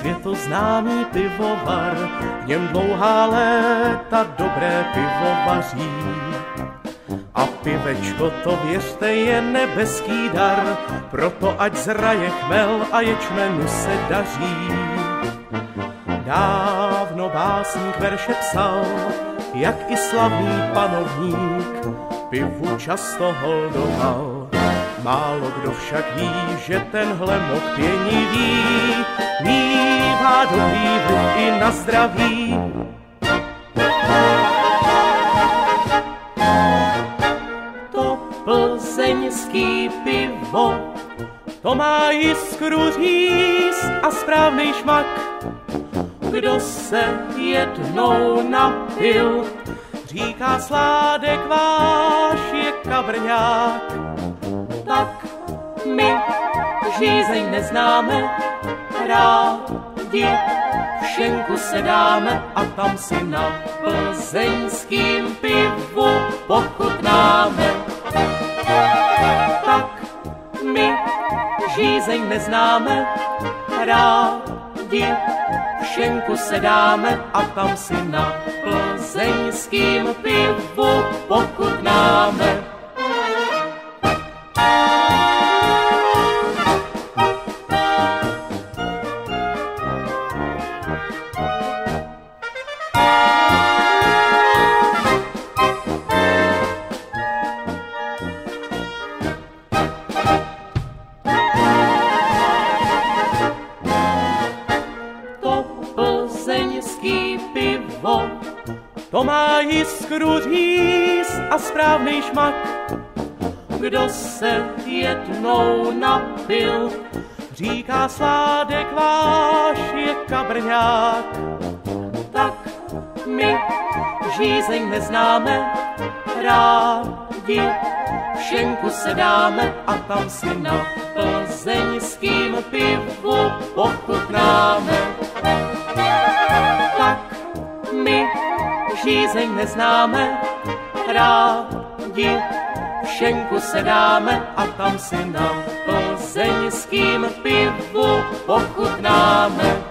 světoznámý pivovar, v něm dlouhá léta dobré pivo vaří. A pivečko, to věřte, je nebeský dar, proto ať zraje chmel a ječmenu se daří. Dávno básník verše psal, jak i slavný panovník, pivu často holdoval. Málo kdo však ví, že tenhle mok pěnivý mívá dobrý vliv i na zdraví. To plzeňský pivo, to má jiskru říz a správnej šmak. Kdo se jednou napil, říká sládek váš je kabrňák. Tak my žízeň neznáme, rádi v šenku se dáme a tam si na plzeňským pivu pochutnáme. Tak my žízeň neznáme, rádi v šenku se dáme a tam si na plzeňským pivu pochutnáme. Plzeňský pivo, to má jiskru říz a správnej šmak. Kdo se jednou napil, říká sládek váš je kabrňák. Tak my žízeň neznáme, rádi v šenku se dáme a tam si na plzeňským pivu pochutnáme. Tak my žízeň neznáme, rádi v šenku se dáme a tam si na plzeňským pivu pochutnáme.